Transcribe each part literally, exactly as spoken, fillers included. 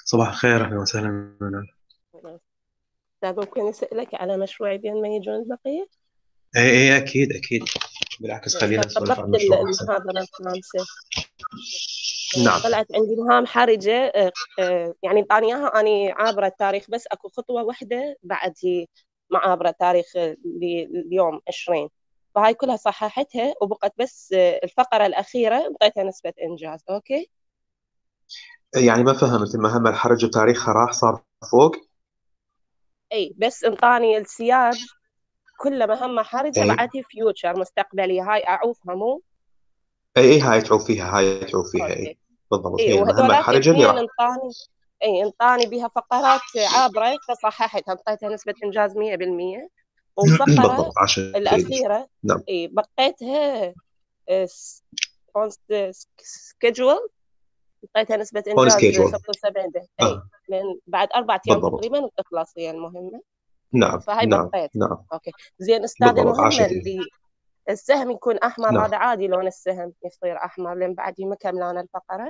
صباح الخير، أهلا وسهلا منال. طيب ممكن أسألك على مشروعي بين ما يجون البقية؟ إيه إيه، أكيد أكيد. بالعكس، يا خلينا أستاذ، نسولف عن طبقت ال- المشروع أحسن. المحاضرة الخامسة. نعم. طلعت عندي مهام حرجة. آه، آه، يعني انطاني إياها أني عابرة التاريخ، بس أكو خطوة واحدة بعد هي مع عابرة التاريخ آه، ل- اليوم عشرين. فهاي كلها صححتها، وبقت بس آه، الفقرة الأخيرة انطيتها نسبة إنجاز. أوكي. يعني ما فهمت المهمة الحرجة تاريخها راح صار فوق. أي بس انطاني السياج كله مهمة حرجة، إيه بعد هي فيوتشر مستقبلي، هاي أعوفها مو. إيه إيه، هاي تعوف فيها، هاي تعوف فيها، إيه. أوكي. بالضبط، اي هي المهمة وهذولاك الحرجة اللي اثنين راح. انطاني. اي انطاني بها فقرات عابرة فصححتها، انطيتها نسبة انجاز مية بالمية. والفقرة بالضبط، عشان تريد. الأخيرة نعم. اي بقيتها اون سكيدجول، انطيتها نسبة اون انجاز سكيجول. ستة وسبعين ده. اي آه. لان بعد اربع ايام بالضبط. تقريبا وتخلص هي المهمة. نعم فهاي نعم بقيت. نعم. اوكي زين استاذ، بالضبط، المهمة عشان تريد. اللي السهم يكون احمر، نعم. هذا عادي لون السهم يصير احمر لان بعد ما كملان الفقرة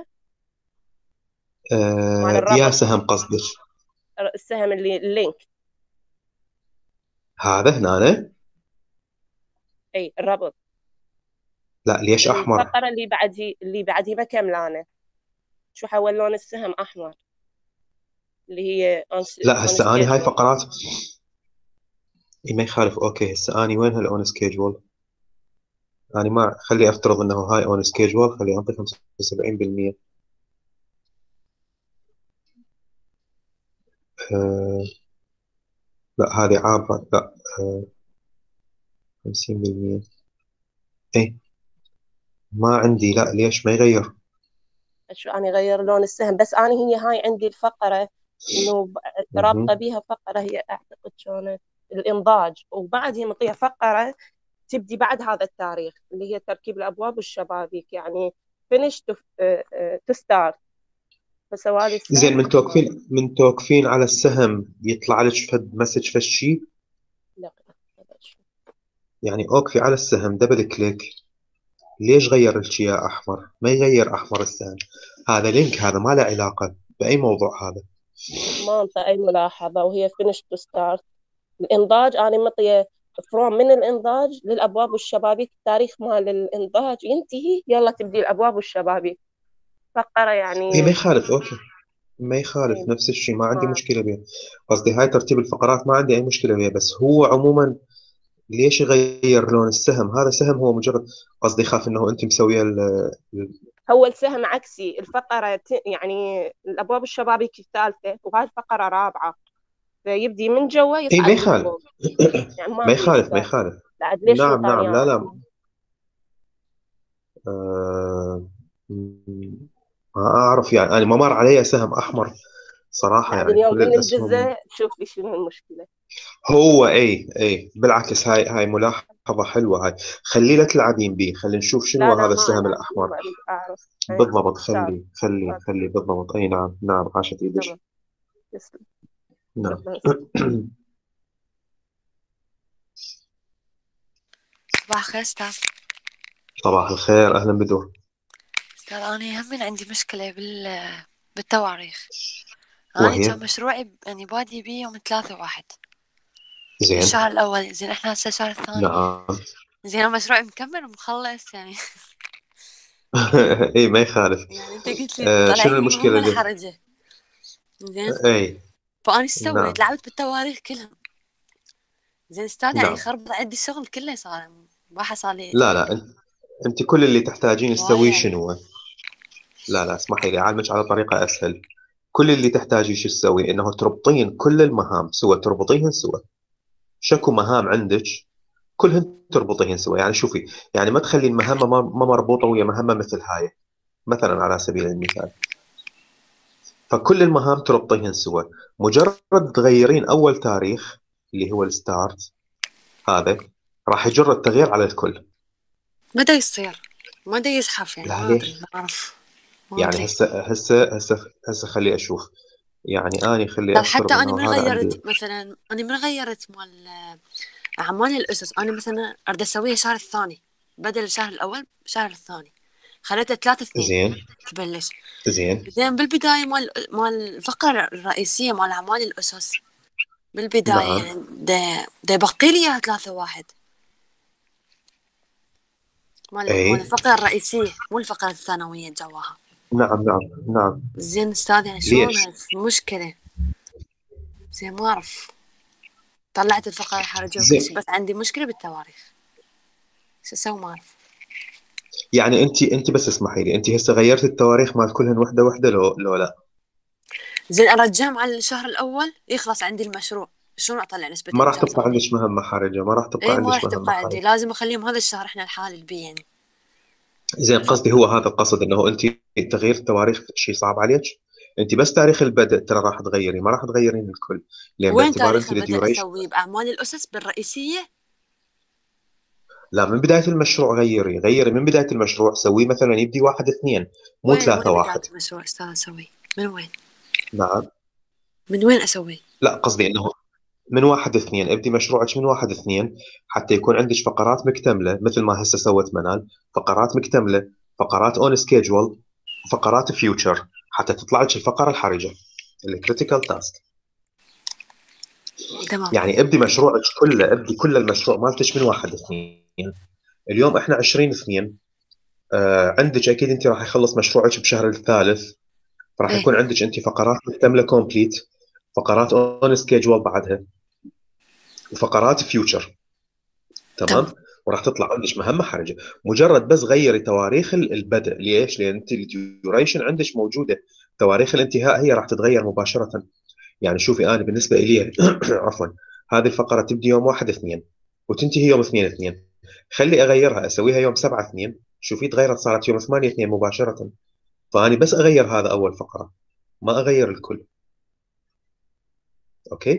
مال آه، يا الربط. سهم قصدك؟ السهم اللي اللينك. هذا هنا أنا. اي الربط. لا، ليش أحمر؟ الفقرة اللي بعدي اللي بعدي ما كملانة، شو حول لون السهم أحمر، اللي هي on, لا، on هسه أنا هاي schedule. فقرات. إيه، ما يخالف. أوكي، هسه أنا وين هالأون سكيجول؟ يعني ما خلي افترض انه هاي اون سكيجول، خلي انطي خمسة وسبعين بالمية. آه لا، هذه عامة، لا. آه خمسين بالمية. ايه، ما عندي. لا، ليش ما يغير؟ شو أنا غير لون السهم؟ بس أنا هي هاي عندي الفقرة إنه ب- رابطة مهم. بيها فقرة، هي أعتقد شلون الإنضاج، وبعدها مطيها فقرة تبدي بعد هذا التاريخ اللي هي تركيب الأبواب والشبابيك، يعني finish to, uh, uh, to start. فسوالي زين، السهم من أحمر. توقفين من توقفين على السهم يطلع لك فد مسج فد شيء. لا لا. يعني اوقفي على السهم، دبل كليك. ليش غير لك يا احمر؟ ما يغير احمر السهم. هذا لينك، هذا ما له علاقة بأي موضوع هذا. ما أنطى أي ملاحظة، وهي finish to start. الإنضاج أنا مطية فروم من الإنضاج للأبواب والشبابيك، التاريخ مال الإنضاج ينتهي يلا تبدي الأبواب والشبابيك. فقرة اي، ما يعني. يخالف. اوكي، ما يخالف، إيه، نفس الشيء، ما عندي ما مشكلة بها. قصدي هاي ترتيب الفقرات ما عندي أي مشكلة بها، بس هو عموما ليش يغير لون السهم؟ هذا سهم، هو مجرد. قصدي يخاف انه انت مسويه ال ال- هو السهم عكسي، الفقرة ت- يعني الأبواب والشبابيك الثالثة وهاي الفقرة رابعة، فيبدي من جوا اي، ما يصعد يخالف. لفوق. يعني ما ما في يخالف، ما إشكال. يخالف. بعد ليش نعم انطاني نعم، لا إياها؟ لا. آه م- ما اعرف، يعني انا ما مر علي سهم احمر صراحة، بعد يعني اليوم كل الاسهم. بننجزه تشوف لي شنو المشكلة. هو اي اي، بالعكس، هاي هاي ملاحظة حلوة هاي. خلي لا تلعبين بيه، خلينا نشوف شنو لا لا هذا ما السهم ألعب فيه، الاحمر. وأريد أعرف. إيه. بالضبط، صار. خلي خلي أوكي. خلي بالضبط. اي نعم نعم، عاشت ايدك. تمام. تسلم. نعم. شكرا. صباح الخير أستاذ. صباح الخير، اهلا بدور. أستاذ أنا هم عندي مشكلة بال بالتواريخ. أنا وهي. كان مشروعي يعني بادي بيه يوم ثلاثة واحد زين. الشهر الأول. زين إحنا هسه الشهر الثاني. نعم. زين أنا مشروعي مكمل ومخلص يعني. اي، ما يخالف. يعني أنت قلت لي آه طلعت شنو لي المشكلة المهمة اللي. الحرجة. زين اي. فأنا إيش سويت؟ نعم لعبت بالتواريخ كلهم. زين أستاذ يعني نعم. خربط عندي الشغل كله، صار واحد صار لي لا لا، انت انت كل اللي تحتاجين هواية تسويه يعني. شنو؟ لا لا، اسمحي لي اعلمك على طريقة اسهل. كل اللي تحتاجيه شو تسوي؟ انه تربطين كل المهام سوا، تربطيهن سوا. شكو مهام عندك، كلهن تربطيهن سوا. يعني شوفي، يعني ما تخلي المهمة ما ما مربوطة ويا مهمة مثل هاي. مثلا على سبيل المثال، فكل المهام تربطيهن سوا. مجرد تغيرين اول تاريخ اللي هو الستارت، هذا راح يجر التغيير على الكل. متى يصير؟ متى يزحف يعني؟ لا، ما أدري، ليش؟ ما أعرف، ما يعني أدري. هسه هسه هسه هسه خلي اشوف. يعني اني خلي طب حتى افترض أنا من انه هذا عندي. غيرت مثلا، أنا من غيرت مال أعمال الأسس. أنا مثلا أريد أسويها الشهر الثاني بدل الشهر الأول، الشهر الثاني. خليتها ثلاثة اثنين زين تبلش. زين زين بالبداية مال مال الفقرة الرئيسية مال أعمال الأسس بالبداية نعم يعني دا دا يبقي لي إياها ثلاثة واحد مال مال اي الفقرة الرئيسية مو الفقرة الثانوية جواها. نعم نعم نعم. زين أستاذ يعني شلون ليش؟ هاي مشكلة. زين ما أعرف طلعت الفقرة الحرجة وكل زين شيء بس عندي مشكلة بالتواريخ شو أسوي ما أعرف. يعني انت انت بس اسمحي لي، انت هسه غيرت التواريخ مال كلهن وحده وحده لو لو لا؟ زين أرجعهم على الشهر الأول يخلص عندي المشروع شلون أطلع نسبة ما راح إنجاز تبقى أنا. عندك مهمه حرجه، ما راح تبقى إيه ما عندك راح مهمه تبقى عندي حرجه. لازم أخليهم هذا الشهر إحنا الحالي البي يعني. زين قصدي هو هذا القصد، انه انت تغيير التواريخ شيء صعب عليك؟ انت بس تاريخ البدء ترى راح تغيري، ما راح تغيرين الكل، لان وين باعتبار تاريخ انت البدء الديوريشن. أسويه بأعمال الأسس بالرئيسية. لا، من بدايه المشروع غيري غيري من بدايه المشروع، سويه مثلا يبدي واحد اثنين مو وين ثلاثة وين واحد. بداية المشروع أستاذ أسوي من وين نعم. من وين أسوي. لا قصدي انه من واحد اثنين ابدي مشروعك من واحد اثنين، حتى يكون عندك فقرات مكتمله مثل ما هسه سوت منال، فقرات مكتمله، فقرات اون سكيجول، فقرات فيوتشر، حتى تطلع لك الفقره الحرجه اللي كريتيكال تاسك. تمام يعني ابدي مشروعك كله، ابدي كل المشروع مالتك من واحد اثنين. اليوم احنا عشرين اثنين، آه عندك اكيد انت راح يخلص مشروعك بشهر الثالث، فراح إيه يكون عندك انت فقرات مكتمله كومبليت، فقرات اون سكيجول بعدها، وفقرات فيوتشر. تمام تمام. وراح تطلع عندك مهمه حرجه. مجرد بس غيري تواريخ ال- البدء. ليش؟ لان انت الديوريشن عندك موجوده، تواريخ الانتهاء هي راح تتغير مباشره. يعني شوفي انا بالنسبه لي عفوا، هذه الفقره تبدي يوم واحد اثنين وتنتهي يوم اثنين اثنين، خلي اغيرها اسويها يوم سبعة اثنين، شوفي تغيرت صارت يوم ثمانية اثنين مباشره. فاني بس اغير هذا اول فقره، ما اغير الكل. اوكي.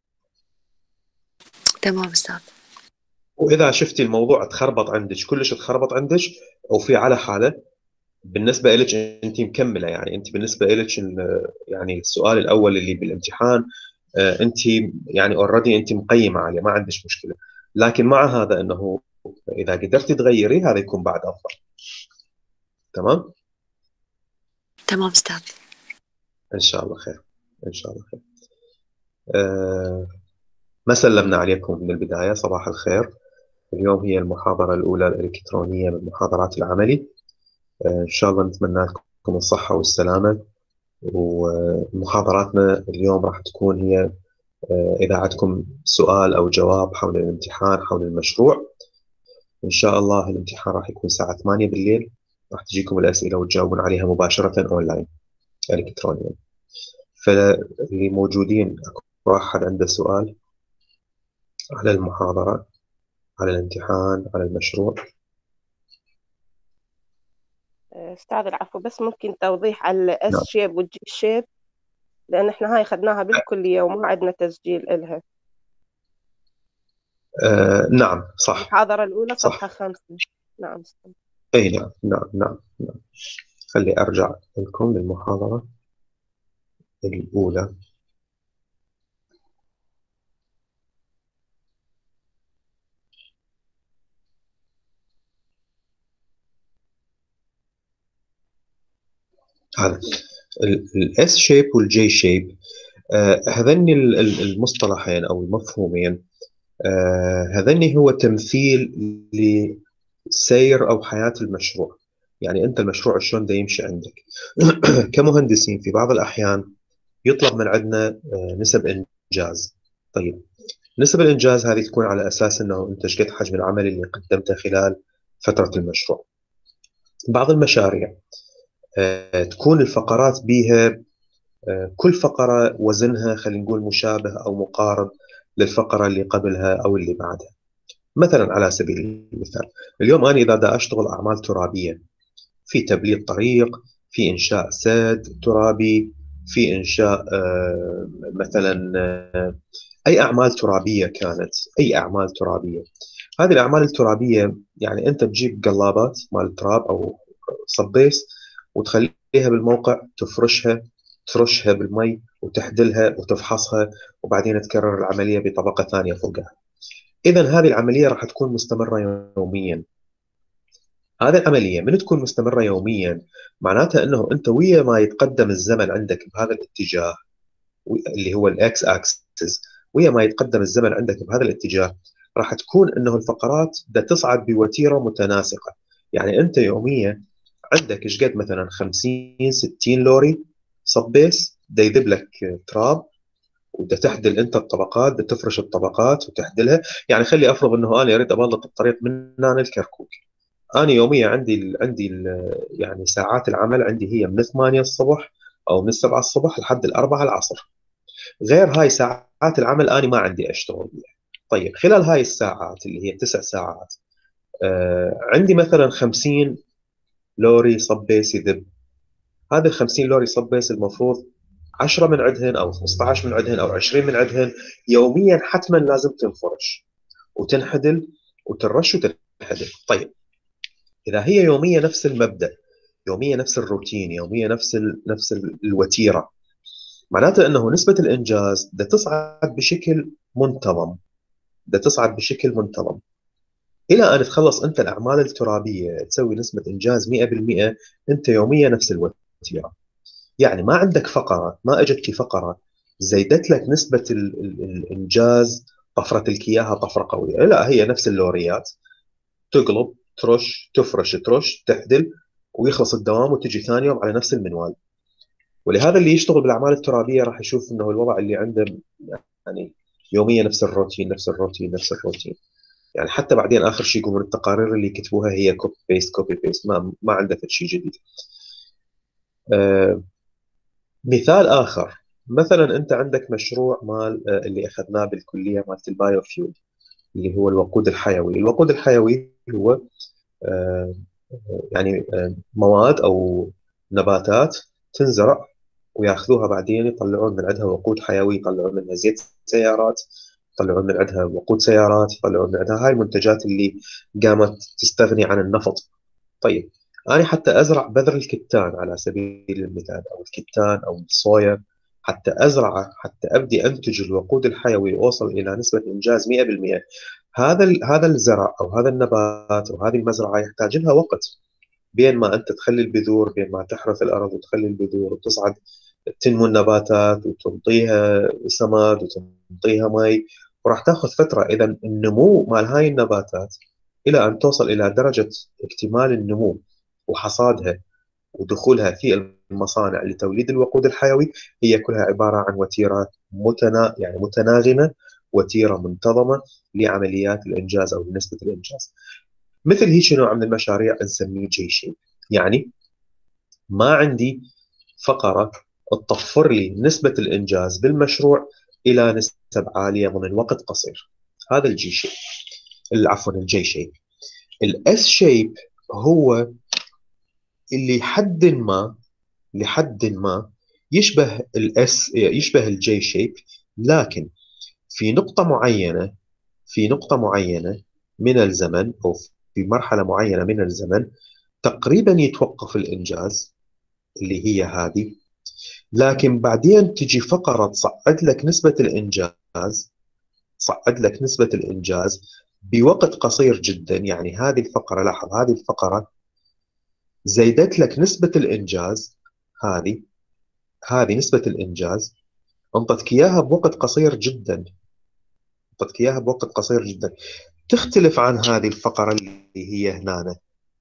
تمام أستاذ. واذا شفتي الموضوع تخربط عندك، كلش تخربط عندك، او في على حاله، بالنسبه لك انت مكمله، يعني انت بالنسبه لك ال- يعني السؤال الاول اللي بالامتحان، آه، انت يعني اوريدي انت مقيمه عليه، ما عندك مشكله. لكن مع هذا انه اذا قدرتي تغيري هذا يكون بعد افضل. تمام. تمام أستاذ. ان شاء الله خير. ان شاء الله خير. أه ما سلمنا عليكم من البدايه، صباح الخير. اليوم هي المحاضره الاولى الالكترونيه من محاضرات العملي. أه ان شاء الله نتمنى لكم الصحه والسلامه. ومحاضراتنا اليوم راح تكون هي آه، إذا عندكم سؤال أو جواب حول الامتحان حول المشروع. إن شاء الله الامتحان راح يكون الساعة ثمانية بالليل، راح تجيكم الأسئلة وتجاوبون عليها مباشرة أونلاين إلكترونيا. فاللي موجودين أكو واحد عنده سؤال على المحاضرة، على الامتحان، على المشروع؟ أستاذ العفو، بس ممكن توضيح على الإس نعم. شيب والجي شيب، لأن إحنا هاي خدناها بالكلية وما عندنا تسجيل إلها. آه نعم صح. المحاضرة الأولى صح. صفحة خمسة. نعم أستاذ. أي نعم نعم نعم نعم. خلي أرجع لكم للمحاضرة الأولى. هذا الاس شيب والجي شيب، هذني المصطلحين او المفهومين، آه، هذني هو تمثيل لسير او حياه المشروع. يعني انت المشروع شلون ده يمشي عندك كمهندسين في بعض الاحيان يطلب من عندنا آه، نسب انجاز. طيب نسب الانجاز هذه تكون على اساس انه انت ايش قد حجم العمل اللي قدمته خلال فتره المشروع. بعض المشاريع آه، تكون الفقرات بيها كل فقرة وزنها خلينا نقول مشابه أو مقارب للفقرة اللي قبلها أو اللي بعدها. مثلا على سبيل المثال، اليوم أنا إذا دا أشتغل أعمال ترابية، في تبليط طريق، في إنشاء سد ترابي، في إنشاء آه، مثلا آه، أي أعمال ترابية كانت، أي أعمال ترابية. هذه الأعمال الترابية يعني أنت تجيب قلابات مال تراب أو صبيس وتخليها بالموقع، تفرشها، ترشها بالمي وتحدلها وتفحصها، وبعدين تكرر العملية بطبقة ثانية فوقها. إذا هذه العملية راح تكون مستمرة يوميا. هذه العملية من تكون مستمرة يوميا، معناتها أنه أنت ويا ما يتقدم الزمن عندك بهذا الاتجاه اللي هو الإكس أكسس، ويا ما يتقدم الزمن عندك بهذا الاتجاه راح تكون أنه الفقرات دا تصعد بوتيرة متناسقة. يعني أنت يوميا عندك ايش قد مثلا خمسين ستين لوري صب بيس دا يذب لك تراب، ودا تحدل انت الطبقات، دا تفرش الطبقات وتحدلها. يعني خلي افرض انه انا اريد ابلط الطريق من هنا الكركوك، انا يوميا عندي ال عندي ال يعني ساعات العمل عندي هي من ثمانية الصبح او من سبعة الصبح لحد الأربعة العصر. غير هاي ساعات العمل انا ما عندي اشتغل بيها. طيب خلال هاي الساعات اللي هي تسع ساعات آه عندي مثلا خمسين لوري صب بيس يذب. هذه ال خمسين لوري صب بيس المفروض عشرة من عندهن او خمسة عشر من عندهن او عشرين من عندهن يوميا حتما لازم تنفرش وتنحدل وترش وتنحدل. طيب اذا هي يوميا نفس المبدا، يوميا نفس الروتين، يوميا نفس ال نفس ال الوتيره، معناته انه نسبه الانجاز بدها تصعد بشكل منتظم، بدها تصعد بشكل منتظم الى ان تخلص انت الاعمال الترابيه تسوي نسبه انجاز مئة بالمئة. انت يوميا نفس الوتيره، يعني ما عندك فقره، ما اجت فقره زيدت لك نسبه ال ال الانجاز، طفرت لك اياها طفره قويه. لا، هي نفس اللوريات، تقلب ترش تفرش ترش تحدل ويخلص الدوام وتجي ثاني يوم على نفس المنوال. ولهذا اللي يشتغل بالاعمال الترابيه راح يشوف انه الوضع اللي عنده يعني يوميا نفس الروتين نفس الروتين نفس الروتين. يعني حتى بعدين اخر شيء يقولون التقارير اللي يكتبوها هي كوبي بيست كوبي بيست، ما ما عنده شيء جديد. آه مثال اخر، مثلا انت عندك مشروع مال آه اللي اخذناه بالكليه مالت البايو فيول اللي هو الوقود الحيوي. الوقود الحيوي هو آه يعني آه مواد او نباتات تنزرع وياخذوها بعدين يطلعون من عندها وقود حيوي، يطلعون منها زيت سيارات، يطلعون من عندها وقود سيارات، يطلعون من عندها هاي المنتجات اللي قامت تستغني عن النفط. طيب أنا حتى أزرع بذر الكتان على سبيل المثال أو الكتان أو الصويا، حتى أزرعه حتى أبدي أنتج الوقود الحيوي وأوصل إلى نسبة إنجاز مئة بالمئة. هذا هذا الزرع أو هذا النبات أو هذه المزرعة يحتاج لها وقت، بين ما أنت تخلي البذور، بين ما تحرث الأرض وتخلي البذور وتصعد تنمو النباتات وتنطيها سماد وتنطيها مي، وراح تاخذ فتره. اذا النمو مال هاي النباتات الى ان توصل الى درجه اكتمال النمو وحصادها ودخولها في المصانع لتوليد الوقود الحيوي هي كلها عباره عن وتيره متنا يعني متناغمه، وتيره منتظمه لعمليات الانجاز او نسبه الانجاز. مثل هيك نوع من المشاريع نسميه جي شيب، يعني ما عندي فقره تطفر لي نسبة الإنجاز بالمشروع إلى نسب عالية ضمن وقت قصير. هذا الجي شيب، عفوا الجي شيب. الاس شيب هو اللي حد ما لحد ما يشبه الاس يشبه الجي شيب، لكن في نقطة معينة في نقطة معينة من الزمن أو في مرحلة معينة من الزمن تقريبا يتوقف الإنجاز اللي هي هذه، لكن بعدين تجي فقرة تصعد لك نسبة الإنجاز تصعد لك نسبة الإنجاز بوقت قصير جدا. يعني هذه الفقرة، لاحظ هذه الفقرة زيدت لك نسبة الإنجاز، هذه هذه نسبة الإنجاز انطتك إياها بوقت قصير جدا، انطتك إياها بوقت قصير جدا، تختلف عن هذه الفقرة اللي هي هنا.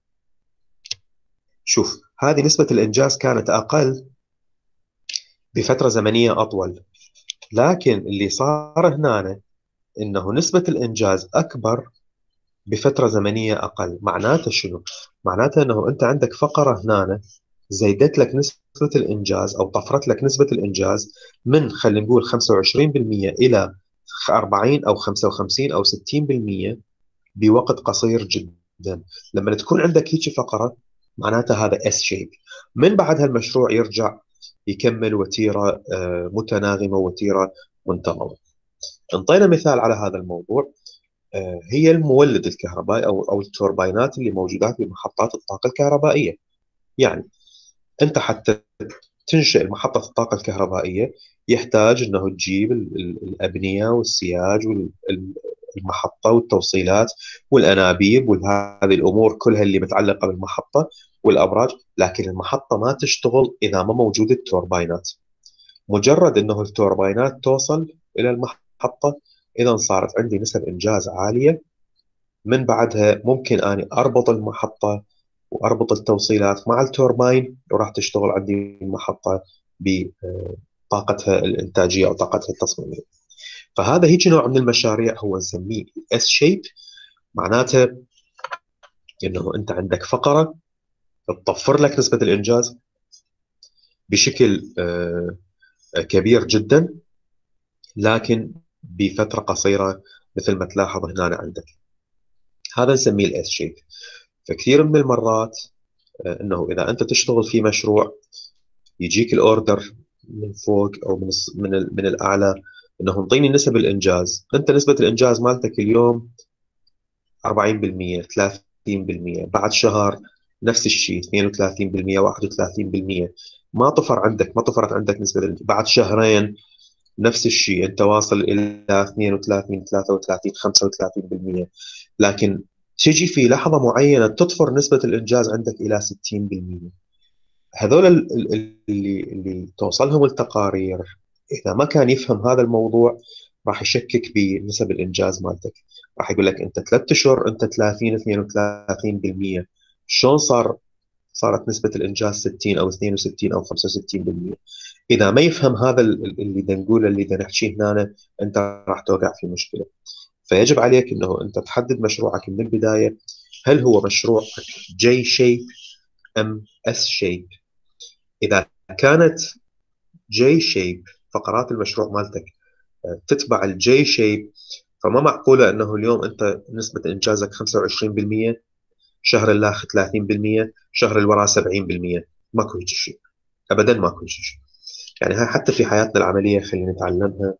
شوف هذه نسبة الإنجاز كانت أقل بفترة زمنية أطول، لكن اللي صار هنا انه نسبة الانجاز اكبر بفترة زمنية اقل. معناته شنو؟ معناته انه انت عندك فقرة هنا زيدت لك نسبة الانجاز او طفرت لك نسبة الانجاز من خلينا نقول خمسة وعشرين بالمئة الى أربعين او خمسة وخمسين او ستين بالمئة بوقت قصير جدا. لما تكون عندك هيك فقرة معناته هذا اس شيب. من بعد هالمشروع يرجع يكمل وتيرة متناغمة، وتيرة منتظمة. انطينا مثال على هذا الموضوع، هي المولد الكهربائي او او التوربينات اللي موجودات بمحطات الطاقه الكهربائيه. يعني انت حتى تنشئ محطه الطاقه الكهربائيه يحتاج انه تجيب الابنيه والسياج المحطة والتوصيلات والأنابيب وهذه الأمور كلها اللي متعلقة بالمحطة والأبراج، لكن المحطة ما تشتغل إذا ما موجود التوربينات. مجرد أنه التوربينات توصل إلى المحطة إذا صارت عندي نسب إنجاز عالية، من بعدها ممكن أني أربط المحطة وأربط التوصيلات مع التوربين وراح تشتغل عندي المحطة بطاقتها الإنتاجية أو طاقتها التصميمية. فهذا هيك نوع من المشاريع هو نسميه اس شيب، معناته انه انت عندك فقره تطفر لك نسبه الانجاز بشكل كبير جدا لكن بفتره قصيره، مثل ما تلاحظ هنا عندك. هذا نسميه الاس شيب. فكثير من المرات انه اذا انت تشتغل في مشروع يجيك الاوردر من فوق او من من من الاعلى انه انطيني نسب الانجاز، انت نسبه الانجاز مالتك اليوم أربعين بالمئة ثلاثين بالمئة، بعد شهر نفس الشيء اثنين وثلاثين بالمئة واحد وثلاثين بالمئة، ما طفر عندك ما طفرت عندك نسبه الانجاز. بعد شهرين نفس الشيء انت واصل الى اثنين وثلاثين ثلاثة وثلاثين خمسة وثلاثين بالمئة، لكن تجي في لحظه معينه تطفر نسبه الانجاز عندك الى ستين بالمئة. هذول اللي اللي توصلهم التقارير اذا ما كان يفهم هذا الموضوع راح يشكك بنسب الانجاز مالتك، راح يقول لك انت ثلاث اشهر انت ثلاثين اثنين وثلاثين بالمئة، شلون صار صارت نسبه الانجاز ستين او اثنين وستين او خمسة وستين بالمئة؟ اذا ما يفهم هذا اللي بدنا نقوله اللي بدنا نحكيه هنا انت راح توقع في مشكله. فيجب عليك انه انت تحدد مشروعك من البدايه، هل هو مشروعك جي شيب ام اس شيب؟ اذا كانت جي شيب فقرات المشروع مالتك تتبع الجي شيب، فما معقوله انه اليوم انت نسبه انجازك خمسة وعشرين بالمئة، شهر الاخر ثلاثين بالمئة، شهر اللي وراه سبعين بالمئة. ماكو هيك شيء ابدا، ماكو هيك شيء. يعني هاي حتى في حياتنا العمليه خلينا نتعلمها.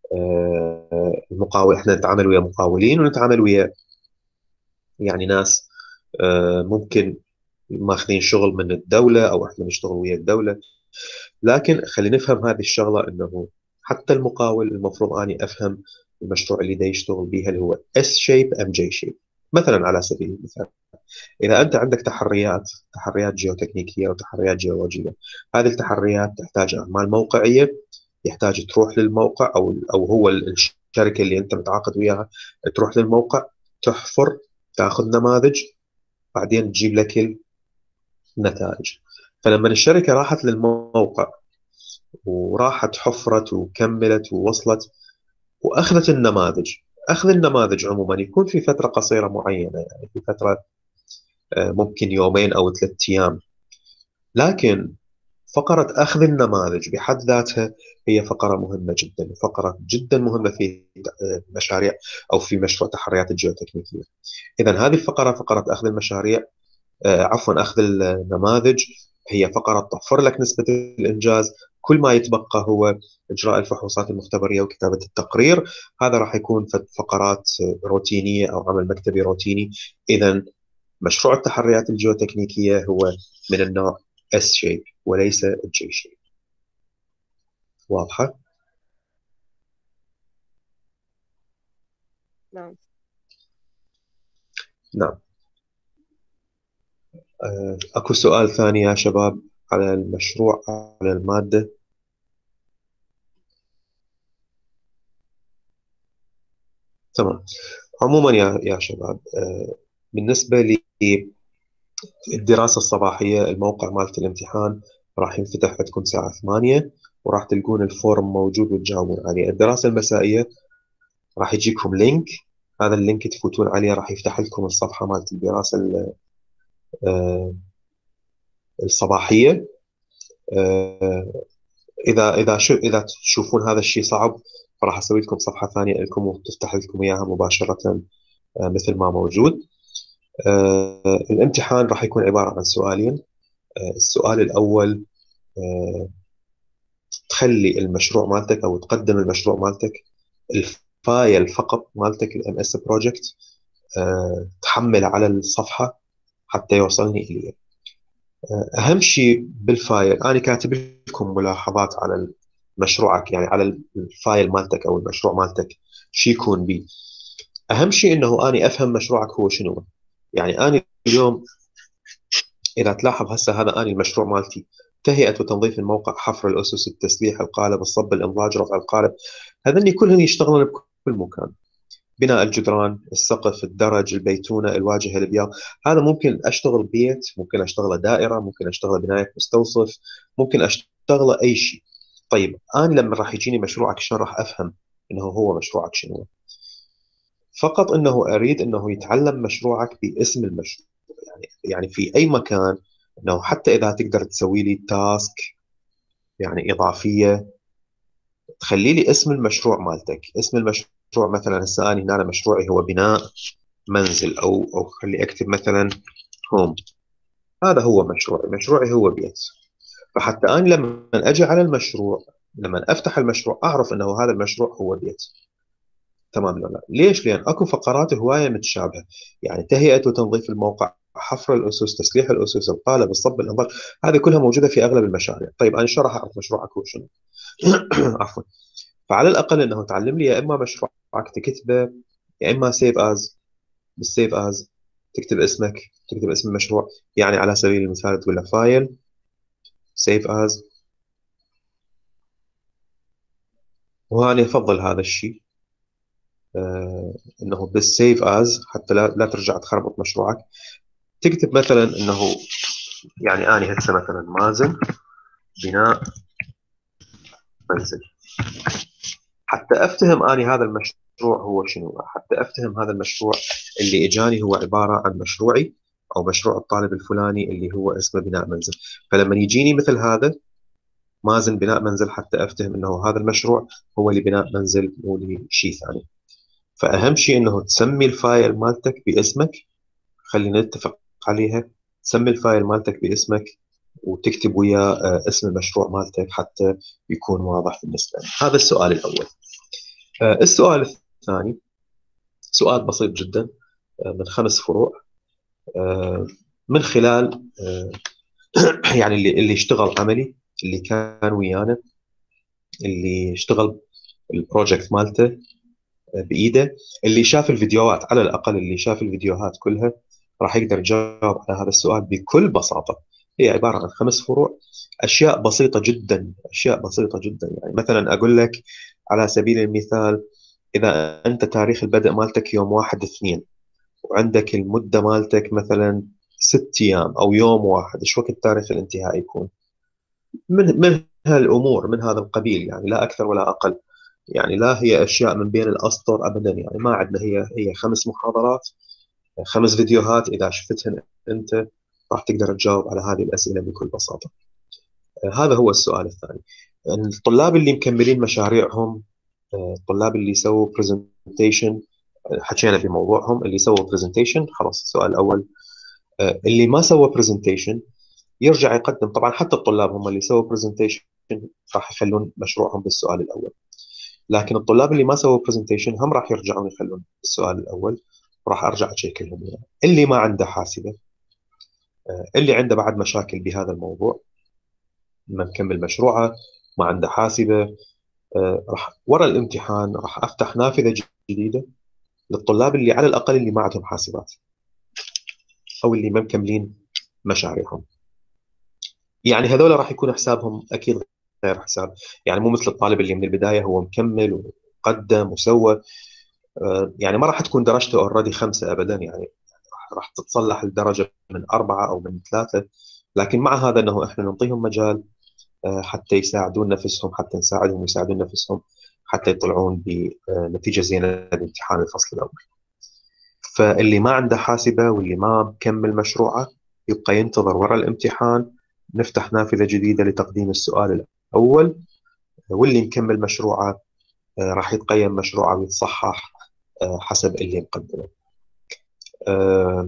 آه، المقاول احنا نتعامل ويا مقاولين ونتعامل ويا يعني ناس آه، ممكن ماخذين شغل من الدوله او احنا نشتغل ويا الدوله، لكن خلينا نفهم هذه الشغله انه حتى المقاول المفروض اني افهم المشروع اللي دا يشتغل به هل هو اس شيب ام جي شيب. مثلا على سبيل المثال اذا انت عندك تحريات تحريات جيوتكنيكيه او تحريات جيولوجيه، هذه التحريات تحتاج اعمال موقعيه، يحتاج تروح للموقع او او هو الشركه اللي انت متعاقد وياها تروح للموقع تحفر تاخذ نماذج بعدين تجيب لك النتائج. فلما الشركه راحت للموقع وراحت حفرت وكملت ووصلت واخذت النماذج، اخذ النماذج عموما يكون في فتره قصيره معينه، يعني في فتره ممكن يومين او ثلاث ايام، لكن فقره اخذ النماذج بحد ذاتها هي فقره مهمه جدا، فقره جدا مهمه في مشاريع او في مشروع تحريات الجيوتكنيكيه. اذا هذه الفقره فقره اخذ المشاريع آه عفوا اخذ النماذج هي فقره توفر لك نسبه الانجاز. كل ما يتبقى هو اجراء الفحوصات المختبريه وكتابه التقرير، هذا راح يكون فقرات روتينيه او عمل مكتبي روتيني. اذا مشروع التحريات الجيوتكنيكيه هو من النوع اس شيب وليس الجي شيب. واضحه؟ نعم. نعم. اكو سؤال ثاني يا شباب على المشروع على الماده؟ تمام. عموما يا يا شباب بالنسبه للدراسه الصباحيه الموقع مالت الامتحان راح ينفتح عندكم الساعه ثمانية وراح تلقون الفورم موجود وتجاوبون عليه. الدراسه المسائيه راح يجيكم لينك، هذا اللينك تفوتون عليه راح يفتح لكم الصفحه مالت الدراسه الصباحيه. اذا اذا شو اذا تشوفون هذا الشيء صعب فراح اسوي لكم صفحه ثانيه لكم وتفتح لكم اياها مباشره مثل ما موجود. الامتحان راح يكون عباره عن سؤالين. السؤال الاول تخلي المشروع مالتك او تقدم المشروع مالتك الفايل فقط مالتك الام اس بروجكت تحمل على الصفحه حتى يوصلني اليه. اهم شيء بالفايل انا كاتب لكم ملاحظات على مشروعك، يعني على الفايل مالتك او المشروع مالتك شو يكون به. اهم شيء انه اني افهم مشروعك هو شنو. يعني اني اليوم اذا تلاحظ هسه هذا اني المشروع مالتي تهيئه وتنظيف الموقع، حفر الاسس، التسليح، القالب، الصب، الانضاج، رفع القالب، هذني كلهم يشتغلون بكل مكان. بناء الجدران، السقف، الدرج، البيتونه، الواجهه، البياض. هذا ممكن اشتغل بيت، ممكن اشتغله دائره، ممكن اشتغله بنايه مستوصف، ممكن اشتغله اي شيء. طيب انا لما راح يجيني مشروعك شلون راح افهم انه هو مشروعك شنو؟ فقط انه اريد انه يتعلم مشروعك باسم المشروع. يعني يعني في اي مكان، انه حتى اذا تقدر تسوي لي تاسك يعني اضافيه، تخلي لي اسم المشروع مالتك. اسم المشروع مثلا هسه انا هنا مشروعي هو بناء منزل، او او خلي اكتب مثلا هوم. هذا هو مشروعي، مشروعي هو بيت. فحتى انا لما اجي على المشروع، لما افتح المشروع اعرف انه هذا المشروع هو بيت. تمام ولا لا؟ ليش؟ لان اكو فقرات هوايه متشابهه. يعني تهيئه وتنظيف الموقع، حفر الاسس، تسليح الاسس، القالب، الصب، الانظار، هذه كلها موجوده في اغلب المشاريع. طيب انا شو راح اعرف مشروعك هو شنو؟ عفوا. فعلى الاقل انه تعلم لي يا اما مشروعك تكتبه، يا اما سيف از. بالسيف از تكتب اسمك، تكتب اسم المشروع. يعني على سبيل المثال تقول له فايل، سيف از. وأنا أفضل هذا الشيء، آه انه بالسيف از حتى لا, لا ترجع تخربط مشروعك. تكتب مثلا انه يعني اني هسه مثلا مازن بناء منزل، حتى افتهم اني هذا المشروع هو شنو، حتى افتهم هذا المشروع اللي اجاني هو عباره عن مشروعي او مشروع الطالب الفلاني اللي هو اسمه بناء منزل. فلما يجيني مثل هذا مازن بناء منزل، حتى افتهم انه هذا المشروع هو لبناء منزل مو لشيء ثاني. فاهم شيء انه تسمي الفايل مالتك باسمك. خلينا نتفق عليها، تسمي الفايل مالتك باسمك وتكتب وياه آه، اسم المشروع مالتك حتى يكون واضح بالنسبه لنا. هذا السؤال الاول. آه، السؤال الثاني سؤال بسيط جدا، آه، من خمس فروع. آه، من خلال آه، يعني اللي اللي اشتغل عملي، اللي كان ويانا، اللي اشتغل البروجكت مالته آه، بايده، اللي شاف الفيديوهات، على الاقل اللي شاف الفيديوهات كلها، راح يقدر يجاوب على هذا السؤال بكل بساطه. هي عباره عن خمس فروع، اشياء بسيطه جدا، اشياء بسيطه جدا. يعني مثلا اقول لك على سبيل المثال، اذا انت تاريخ البدء مالتك يوم واحد اثنين، وعندك المده مالتك مثلا ست ايام او يوم واحد، ايش وقت تاريخ الانتهاء يكون؟ من من هالامور، من هذا القبيل، يعني لا اكثر ولا اقل. يعني لا هي اشياء من بين الاسطر ابدا. يعني ما عندنا، هي هي خمس محاضرات، خمس فيديوهات، اذا شفتهن انت راح تقدر تجاوب على هذه الاسئله بكل بساطه. آه، هذا هو السؤال الثاني. الطلاب اللي مكملين مشاريعهم، آه، الطلاب اللي سووا برزنتيشن، حكينا بموضوعهم، اللي سووا برزنتيشن خلاص السؤال الاول. آه، اللي ما سوى برزنتيشن يرجع يقدم. طبعا حتى الطلاب هم اللي سووا برزنتيشن راح يخلون مشروعهم بالسؤال الاول، لكن الطلاب اللي ما سووا برزنتيشن هم راح يرجعون يخلون السؤال الاول، وراح ارجع اشيك لهم يعني. اللي ما عنده حاسبه، آه، اللي عنده بعد مشاكل بهذا الموضوع، ما مكمل مشروعه، ما عنده حاسبه، آه، راح ورا الامتحان راح افتح نافذه جديده للطلاب اللي على الاقل اللي ما عندهم حاسبات، او اللي ما مكملين مشاريعهم. يعني هذول راح يكون حسابهم اكيد غير حساب. يعني مو مثل الطالب اللي من البدايه هو مكمل وقدم وسوى. آه، يعني ما راح تكون درجته اوريدي خمسه ابدا. يعني راح تتصلح الدرجه من اربعه او من ثلاثه. لكن مع هذا انه احنا نعطيهم مجال آه، حتى يساعدون نفسهم، حتى نساعدهم يساعدون نفسهم، حتى يطلعون بنتيجه زينه بامتحان الفصل الاول. فاللي ما عنده حاسبه واللي ما مكمل مشروعه يبقى ينتظر ورا الامتحان، نفتح نافذه جديده لتقديم السؤال الاول. واللي مكمل مشروعه آه، راح يتقيم مشروعه ويتصحح آه، حسب اللي مقدمه. آه،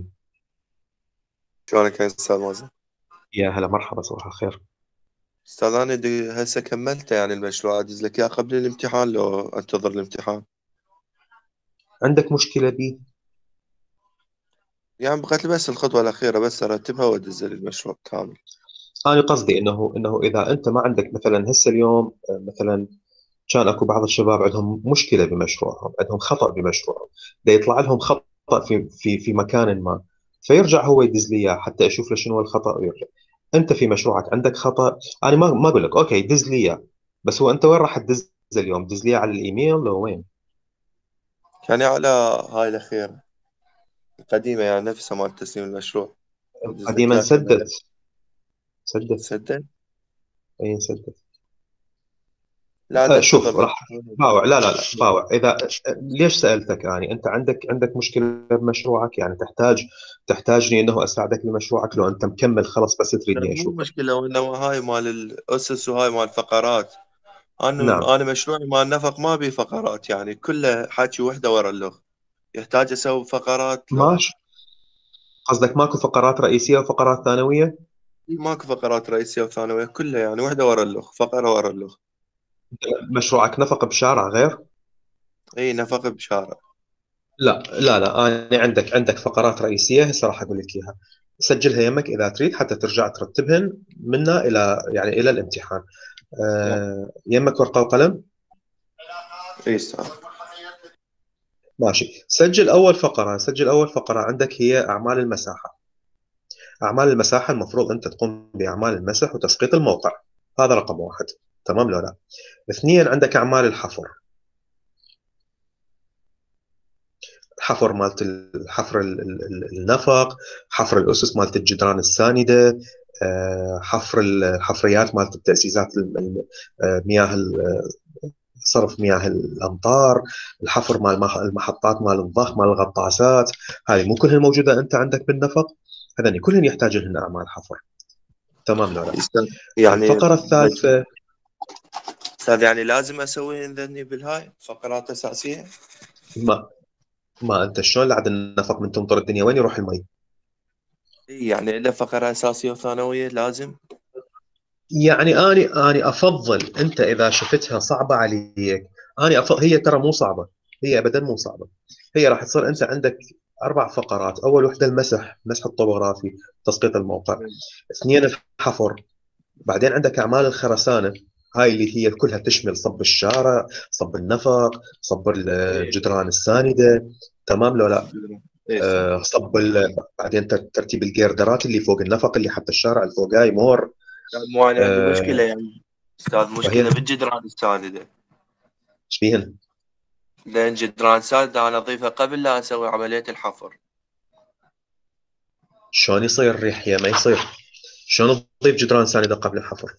شلونك يا استاذ مازن؟ يا هلا مرحبا، صباح الخير. استاذ انا دي هسه كملت يعني المشروع، ادز لك اياه قبل الامتحان لو انتظر الامتحان؟ عندك مشكله بي؟ يعني بقيت لي بس الخطوة الأخيرة، بس أرتبها وأدز لي المشروع كامل. انا قصدي انه انه اذا انت ما عندك مثلا هسه اليوم آه، مثلا كان اكو بعض الشباب عندهم مشكله بمشروعهم، عندهم خطا بمشروعهم، دا يطلع لهم خطا في في في مكان ما، فيرجع هو يدز لي اياه حتى اشوف له شنو الخطا ويرجع. انت في مشروعك عندك خطا، انا ما ما اقول لك اوكي دز لي اياه، بس هو انت وين راح تدز اليوم؟ دز لي إياه على الايميل لو وين؟ يعني على هاي الأخيرة القديمة يعني نفسها مال تسليم المشروع، أدز لك قديما إياها كمان. سدت سدت تصدق؟ اي سدت. لا أه، عندك شوف خطأ راح باوع، لا لا لا باوع اذا ليش سالتك؟ يعني انت عندك عندك مشكله بمشروعك، يعني تحتاج تحتاجني انه اساعدك بمشروعك، لو انت مكمل خلاص بس لا تريدني مو اشوفك. مشكلة، وإنما هاي مال الأسس وهاي مال الفقرات. نعم أنا أنا مشروعي مال نفق ما بيه فقرات، يعني كله حكي وحدة ورا اللغة. يحتاج أسوي فقرات لو ماشي، قصدك ماكو فقرات رئيسيه وفقرات ثانويه؟ ماكو فقرات رئيسية وثانوية، كلها يعني وحدة ورا اللغة، فقرة ورا اللغة. مشروعك نفق بشارع غير؟ اي نفق بشارع. لا لا لا، انا عندك عندك فقرات رئيسيه هسه راح اقول لك اياها، سجلها يمك اذا تريد حتى ترجع ترتبهن منا الى يعني الى الامتحان. أه، يمك ورقه وقلم؟ اي صح. ماشي، سجل أول فقرة، سجل أول فقرة عندك هي أعمال المساحة. أعمال المساحة المفروض أنت تقوم بأعمال المسح وتسقيط الموقع، هذا رقم واحد. تمام لو لا؟ اثنين، عندك أعمال الحفر، حفر مالت الحفر ال- ال- ال- النفق، حفر الأسس مالت الجدران الساندة، آه، حفر الحفريات مالت التأسيسات ال- ال- آه، مياه ال- صرف مياه الأمطار، الحفر مال المح- المحطات مال الضخ مال الغطاسات، هذه مو كلها موجودة أنت عندك بالنفق؟ هذني كلهن يحتاج لهن أعمال حفر. تمام لو لا؟ يستاهل. يعني الفقرة الثالثة، استاذ يعني لازم اسوي ذني بالهاي فقرات اساسيه. ما ما أنت شلون لعد النفق من تمطر الدنيا وين يروح المي؟ إي يعني الا فقره اساسيه وثانويه لازم. يعني أني أني أفضل أنت إذا شفتها صعبة عليك، أني أفضل، هي ترى مو صعبة، هي أبدا مو صعبة. هي راح تصير أنت عندك أربع فقرات، أول وحدة المسح، مسح الطبوغرافي، تسقيط الموقع. اثنين الحفر، بعدين عندك أعمال الخرسانة، هاي اللي هي كلها تشمل صب الشارع، صب النفق، صب اي الجدران الساندة. تمام لو لا؟ اي صح. آه، صب ال- بعدين ترتيب الجيردرات اللي فوق النفق اللي حتى الشارع الفوقاي مور. يعني مو انا عندي مشكله آه، يعني استاذ، مشكله وهي بالجدران الساندة. ايش بيهن؟ لان جدران ساندة انا اضيفها قبل لا اسوي عمليه الحفر. شلون يصير ريح يا ما يصير؟ شلون تضيف جدران ساندة قبل الحفر؟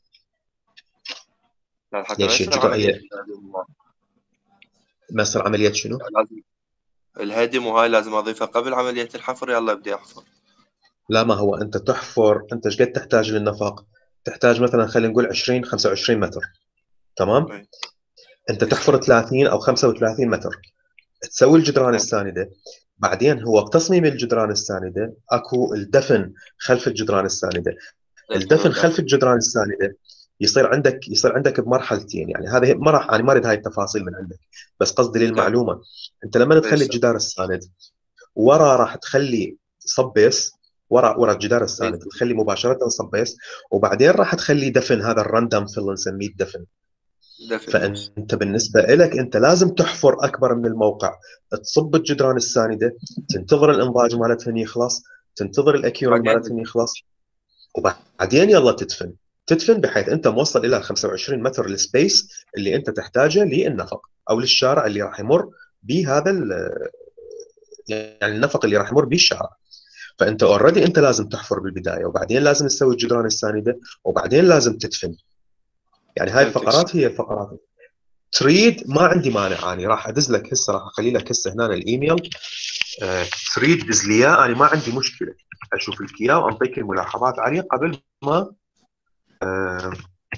يعني حتى ما ليش يصير الجدران عمليه هي الهدم. ما يصير عملية شنو؟ يعني لازم الهدم وهاي لازم اضيفها قبل عمليه الحفر، يلا ابدي احفر. لا، ما هو انت تحفر، انت ايش قد تحتاج للنفق؟ تحتاج مثلا خلينا نقول عشرين خمسة وعشرين متر. تمام؟ اي انت اي صح. تحفر ثلاثين او خمسة وثلاثين متر، تسوي الجدران الساندة. بعدين هو بتصميم الجدران الساندة اكو الدفن خلف الجدران الساندة. الدفن خلف الجدران الساندة يصير عندك يصير عندك بمرحلتين، يعني هذا ما راح انا ما اريد هاي التفاصيل من عندك، بس قصدي للمعلومه. انت لما اي تخلي صح. الجدار الساند ورا راح تخلي صبيس، ورا ورا الجدار اي الساند تخلي مباشره صبيس، وبعدين راح تخلي دفن، هذا الراندم فيل نسميه الدفن. دفن يس. فانت بالنسبه لك انت لازم تحفر اكبر من الموقع، تصب الجدران السانده، تنتظر الانضاج مالتهن يخلص، تنتظر الاكيورال بعدين مالتهن يخلص، وبعدين يلا تدفن. تدفن بحيث انت موصل الى خمسة وعشرين متر السبيس اللي انت تحتاجه للنفق او للشارع اللي راح يمر بهذا ال- يعني النفق اللي راح يمر به الشارع. فانت اوريدي انت لازم تحفر بالبدايه، وبعدين لازم تسوي الجدران السانده، وبعدين لازم تدفن. يعني هاي فهمتك. الفقرات هي الفقرات. تريد ما عندي مانع، اني راح ادز لك هسه، راح اخلي لك هسه هنا الايميل. آه، تريد دز لي اياه، انا ما عندي مشكله اشوف لك اياه وانطيك الملاحظات عليه قبل ما آه،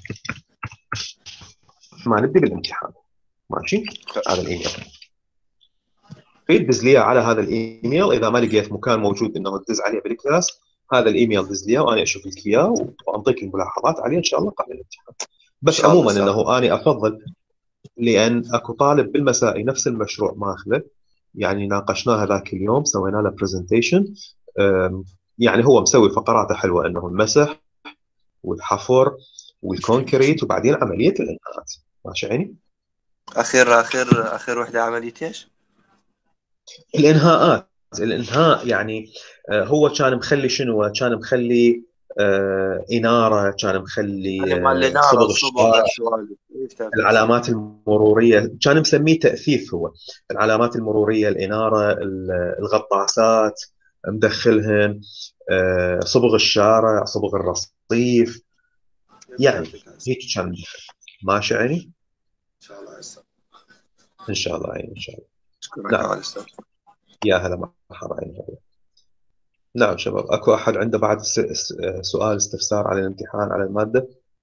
ما نبدي بالامتحان. ماشي؟ هذا الايميل تريد دز لي إياه على هذا الايميل، اذا ما لقيت مكان موجود انه تدز عليه بالكلاس، هذا الايميل دز لي إياه وانا اشوف لك اياه وانطيك الملاحظات عليه ان شاء الله قبل الامتحان. ان بس شاء الله عموما استاذ. انه انا افضل، لان اكو طالب بالمسائي نفس المشروع ماخذه، يعني ناقشناه ذاك اليوم سوينا له برزنتيشن، يعني هو مسوي فقراته حلوه، انه المسح والحفر والكونكريت وبعدين عمليه الانهاءات. ماشي عيني. اخر اخر اخر وحده عمليه ايش؟ الانهاءات، الانهاء يعني آه، هو كان مخلي شنو، كان مخلي آه، اناره، كان مخلي انا مع آه، الاناره صبغ الصبغ الشارع، السؤال كيف تأثير؟ العلامات المروريه، كان مسميه تاثيث هو. العلامات المروريه، الاناره، الغطاسات مدخلهن، آه، صبغ الشارع، صبغ الرصيف، كيف يعني فهمتك هسه؟ هيك كان مدخل. ماشي عيني. ان شاء الله هسه. ان شاء الله عيني، ان شاء الله. اشكرك نعم. على الاستاذ. يا هلا مرحبا عيني. نعم شباب، اكو احد عنده بعد س- س- سؤال استفسار على الامتحان على الماده؟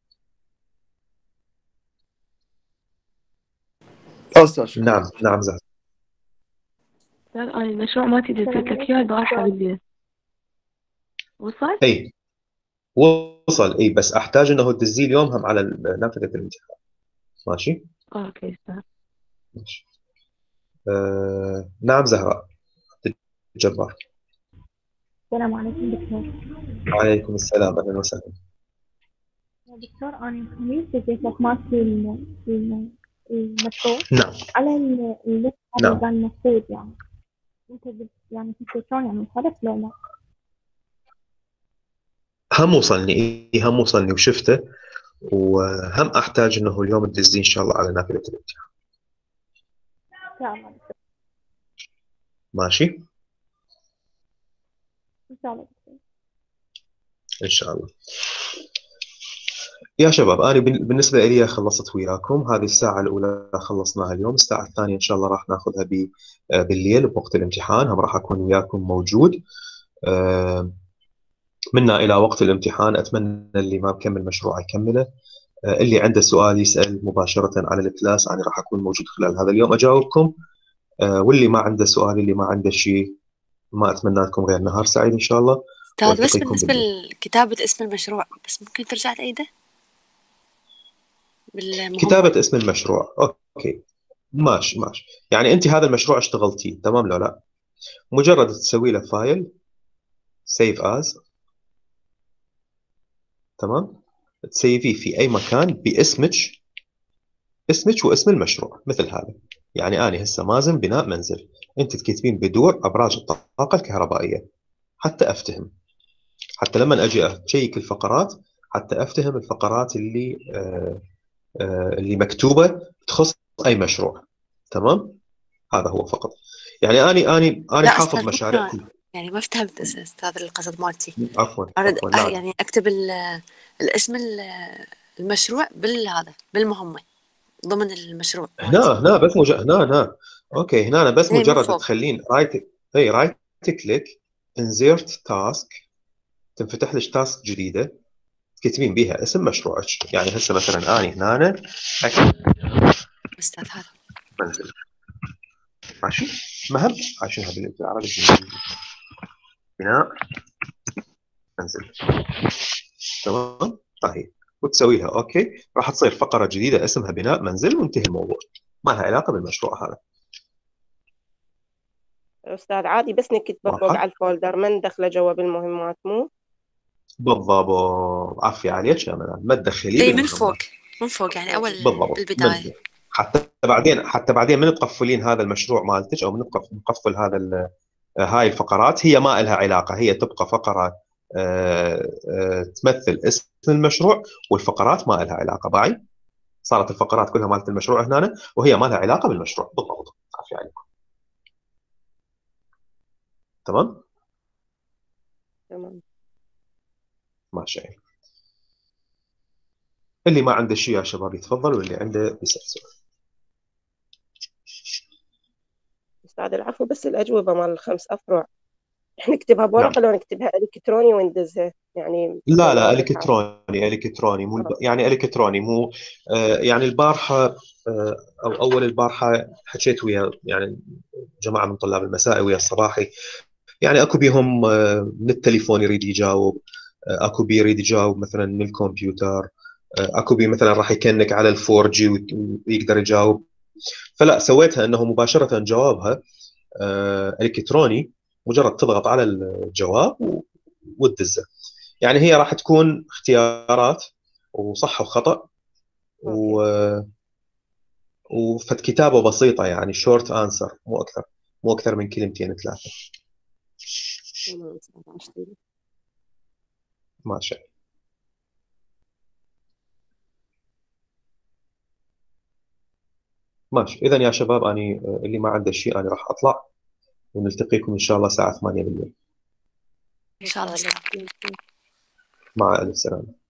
استاذ شكرا. نعم نعم زهر. لا أنا المشروع ما تدري قلت لك إياه البارحة بالليل. وصل؟ اي وصل، اي بس احتاج انه تدزيه اليوم هم على ال- نافذه الامتحان. ماشي. أوكي أستاذ. ماشي. آه نعم زهراء الجبار. السلام عليكم دكتور. وعليكم السلام، اهلا وسهلا. يا دكتور أنا الخميس جيت لك مالتي الم- الم- المشروع نعم على ال- الليست اللي نعم. كان المفروض يعني أنت قلت يعني كنت شلون يعني وصلت لو لا؟ هم وصلني، اي هم وصلني وشفته، وهم احتاج انه اليوم تدزيه ان شاء الله على نافذه الامتحان. إن شاء الله دكتور. ماشي. إن شاء الله دكتور. ان شاء الله. يا شباب انا بال- بالنسبه لي خلصت وياكم هذه الساعه الاولى، خلصناها اليوم. الساعه الثانيه ان شاء الله راح ناخذها ب- آه، بالليل بوقت الامتحان، هم راح اكون وياكم موجود. آه، منا الى وقت الامتحان اتمنى اللي ما مكمل مشروع يكمله، آه، اللي عنده سؤال يسال مباشره على الكلاس، انا راح اكون موجود خلال هذا اليوم اجاوبكم. آه، واللي ما عنده سؤال، اللي ما عنده شيء، ما اتمنى لكم غير نهار سعيد ان شاء الله، أستاذ بس والتقيكم بالنسبة بالليل. لكتابة اسم المشروع بس ممكن ترجع تعيده بالمهمة؟ كتابه اسم المشروع، اوكي ماشي ماشي. يعني انت هذا المشروع اشتغلتيه تمام لو لا؟ مجرد تسوي له فايل سيف از، تمام، تسيفيه في اي مكان باسمك، اسمك واسم المشروع مثل هذا. يعني انا هسه مازن بناء منزل، انت تكتبين بدور ابراج الطاقه الكهربائيه حتى افتهم، حتى لما اجي اشيك الفقرات حتى افتهم الفقرات اللي آه آه اللي مكتوبه تخص اي مشروع. تمام، هذا هو فقط. يعني اني اني اني لا حافظ أستاذ مشاريع ممكن، كل. يعني ما فهمت أس- أستاذ القصد مالتي. عفوا أريد عفوا أه لا. يعني أكتب ال- الاسم ال- المشروع بالهذا بالمهمة ضمن المشروع هنا مالتي. هنا بس مج... هنا هنا اوكي، هنا أنا بس إيه من مجرد فوق. تخلين رايت، اي رايت كليك، انزيرت تاسك، تنفتح لك تاسك جديده تكتبين بيها اسم مشروعك. يعني هسه مثلا اني هنا اكتب أستاذ هذا منزل. ماشي، مهم عشان هذا بالعربي بالإنجليزي. بناء منزل، تمام. هاي وتسويها اوكي، راح تصير فقره جديده اسمها بناء منزل، وانتهي الموضوع، ما لها علاقه بالمشروع هذا. أستاذ عادي بس نكتبه فوق واضحه على الفولدر، ما ندخله جوا بالمهمات مو؟ بالضبط. عافية عليك يا منال، ما تدخليه إيه من فوق، بالمهمات. من فوق يعني أول بالضبط بالبداية. من حتى بعدين، حتى بعدين من تقفلين هذا المشروع مالتك، او من نقف- نقفل هذا ال- هاي الفقرات، هي ما لها علاقه، هي تبقى فقره آه، آه، تمثل اسم المشروع، والفقرات ما لها علاقه. باعي صارت الفقرات كلها مالت المشروع هنا، وهي ما لها علاقه بالمشروع. بالضبط، عافية عليكم. تمام تمام. ماشي. اللي ما عنده شيء يا شباب يتفضل، واللي عنده بيسأل سؤال. أستاذ العفو، بس الأجوبة مال الخمس أفرع نكتبها نعم. بورقة لو نكتبها إلكتروني وندزها يعني؟ لا لا بالورقة. الكتروني، الكتروني مو الب... آه. يعني الكتروني مو آه يعني البارحه آه او اول البارحه حكيت ويا يعني جماعه من طلاب المسائي ويا الصباحي، يعني اكو بيهم آه من التليفون يريد يجاوب، آه اكو بي يريد يجاوب مثلا من الكمبيوتر، آه اكو بي مثلا راح يكنك على الفور جي ويقدر يجاوب. فلا سويتها انه مباشره جوابها آه الكتروني، مجرد تضغط على الجواب وتدزه. يعني هي راح تكون اختيارات وصح وخطأ و... أوكي. وفت كتابة بسيطة يعني شورت انسر، مو اكثر مو اكثر من كلمتين ثلاثة. تمام أستاذ عشتي. ماشي. ماشي إذا يا شباب، أني اللي ما عنده شيء أنا راح أطلع، ونلتقيكم إن شاء الله الساعة ثمانية بالليل. إن شاء الله. إن شاء الله. مع ألف سلامة.